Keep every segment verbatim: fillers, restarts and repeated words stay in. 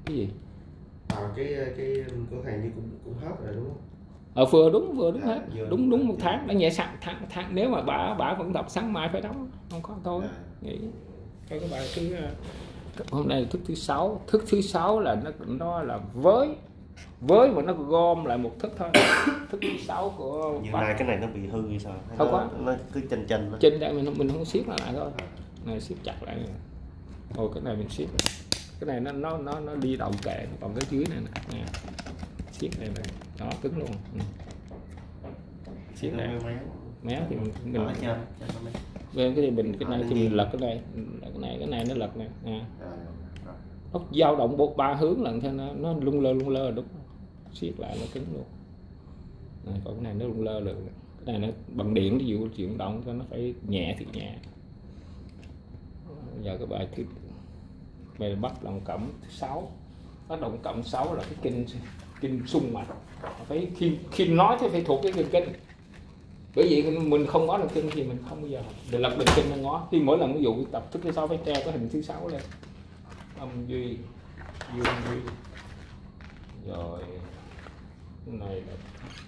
Cái gì? À, cái cái cửa hàng như cũng cũng hết rồi đúng không? Ở vừa đúng vừa đúng À, hết, đúng đúng một tháng đã nhẹ sẵn tháng, tháng nếu mà bà bà vẫn đọc sáng mai phải đóng, không có thôi. À. Nghĩ cái cái bài thứ hôm nay thức thứ sáu, thức thứ sáu là nó nó là với với mà nó gom lại một thức thôi. Thức thứ sáu của như nay cái này nó bị hư hay sao? Hay không nó, có, nó cứ chênh chênh đó. trên đây mình mình không siết lại thôi, này siết chặt lại này. Ồ cái này mình siết, cái này nó nó nó nó đi đầu kệ, còn cái dưới này nè, siết này này, đó cứng luôn. Ừ. Siết này méo thì mình mình về cái thì mình cái này thì mình lật cái này, cái này cái này nó lật này, à. Nó dao động bộ ba hướng lần theo nó nó lung lơ lung lơ đúng, siết lại nó cứng luôn. Này, còn cái này nó lung lơ được, cái này nó bằng điện, ví dụ chuyển động cho nó phải nhẹ thì nhẹ. Bây giờ cái bài thứ bài bắt đồng cộng thứ sáu, bắt đồng cộng sáu là cái kinh kinh sung mạch, phải khi khi nói thì phải thuộc cái kinh kinh, bởi vì mình không ngó được kinh thì mình không bao giờ để lập được kinh nó ngó. Khi mỗi lần ví dụ tập thức thứ sáu phải treo cái hình thứ sáu lên, âm duy dương duy, rồi cái này là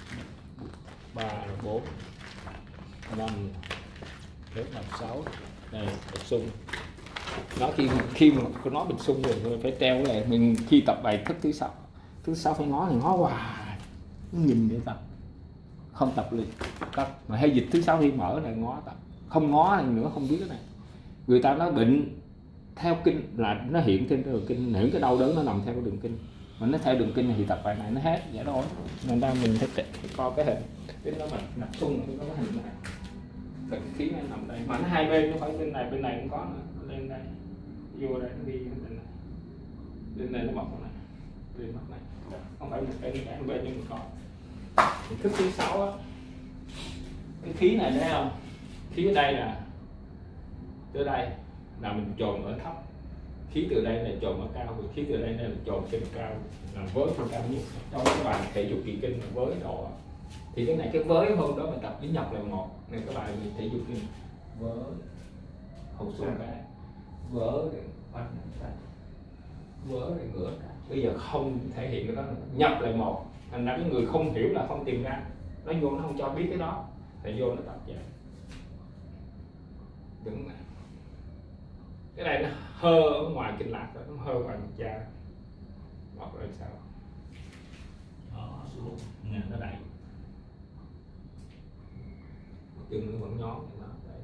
ba là bốn năm đến là sáu, này là sung. Nó khi khi mà nó bình sung rồi phải treo cái này, mình khi tập bài thức thứ sáu thứ sáu phải ngó thì ngó hoài, nhìn để tập, không tập liền tập mà hay dịch thứ sáu thì mở này ngó tập, không ngó này nữa không biết cái này. Người ta nói bệnh theo kinh là nó hiện trên cái đường kinh, những cái đau đớn nó nằm theo cái đường kinh, mà nó theo đường kinh thì tập bài này nó hết vậy thôi. Nên ra mình phải, phải coi cái hình cái nó mà nằm sung thì có cái hình này, cái khí này nằm đây mà nó hai bên, nó phải bên này bên này cũng có nữa. Lên đây vô đây nó đi bên này, bên này nó mọc này, bên mọc này, không phải một cái cái bên nhưng mình có. Thì thức thứ sáu á, cái khí này thấy không, khí ở đây là tới đây là mình chồn ở thấp, khí từ đây là chồn ở cao, khí từ đây là chồn trên cao, là với trên cao nhất trong cái bài thể dục kỳ kinh là với độ. Thì cái này cái với hôm đó mình tập với nhập là một này, các bài thể dục kinh với hậu xuống cái vớ để bắt này, vớ để ngửa cái. Bây giờ không thể hiện cái đó, nhập lại một, thành ra cái người không hiểu là không tìm ra, nó vô nó không cho biết cái đó, thì vô nó tập vậy. Đứng này, cái này nó hơ ở ngoài kinh lạc, nó hơ ngoài mặt da, hoặc là sao đó xuống nè, nó đẩy chân nó vẫn nhón nó đẩy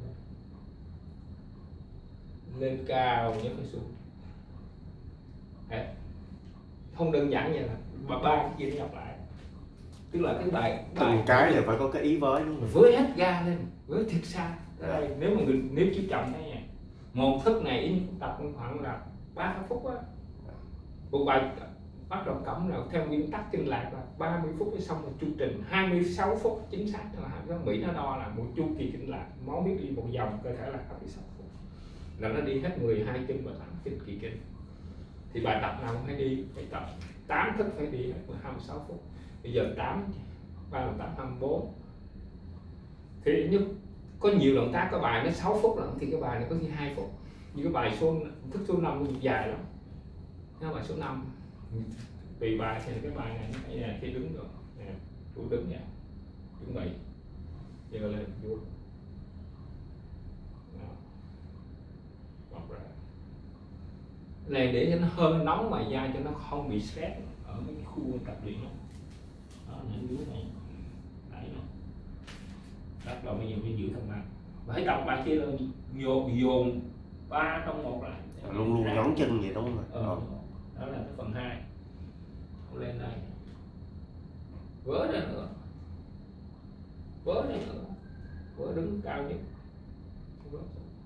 lên cao nhất cái xuống. Đấy. Không đơn giản vậy là ba ba cái gì nó nhập lại, tức là cái bài từng cái là phải có cái ý với đúng không? Với hết ga lên, với thiệt xa. Đây, nếu mà người nếu chú trọng thế này, một thức này tập khoảng là ba phút á, một bài bắt đầu cẩm nào theo nguyên tắc kinh lạc là ba mươi phút mới xong một chu trình, hai mươi sáu phút chính xác là nó Mỹ nó đo là một chu kỳ kinh lạc, máu huyết đi một vòng cơ thể là hai mươi sáu phút, là nó đi hết mười hai kinh và tám kinh kỳ kinh. Thì bài tập nào cũng phải đi, phải tập tám thức phải đi hết hai mươi sáu phút. Bây giờ tám ba lần tám hai mươi bốn, thì như có nhiều động tác, có bài nó sáu phút lận thì cái bài này có khi hai phút. Như cái bài số thức số năm dài lắm, cái bài số năm tùy bài thì cái bài này nó phải là khi đứng rồi nè, trụ đứng nha, chuẩn bị giờ lên vuốt bọc ra này để cho nó hơi nóng ngoài da, cho nó không bị stress ở mấy cái khu tập luyện đó. Đó là dưới này đấy nó bắt đầu bây giờ phải giữ thăng bằng, và hãy tập bài kia là dồn dồn ba trong một lại luôn luôn nhón chân vậy đúng không? Ừ. Đó là cái phần hai. Lên đây vớ ra nữa, vớ ra nữa, vớ đứng cao nhất, vớ.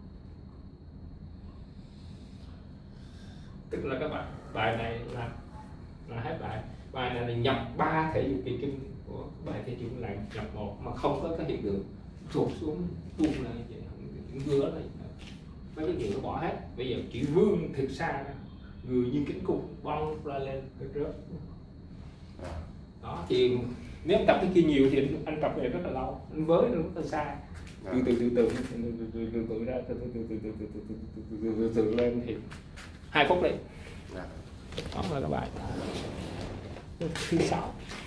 Tức là các bạn bài này là là hết bài. Bài này là nhập ba thể dục kỳ kinh của bài thể dục là nhập một mà không có cái hiện tượng sụt xuống tuôn lại vậy, ngứa này mấy cái gì nó bỏ hết. Bây giờ chỉ vươn thực xa ra, người như kính cung bong ra lên rớt. Đó thì nếu tập cái kia nhiều thì anh tập này rất là lâu, anh với nó rất là xa, từ từ từ từ từ từ từ ra từ từ từ từ từ từ từ từ từ lên thì hai phút đấy. Đó là các bài thứ sáu.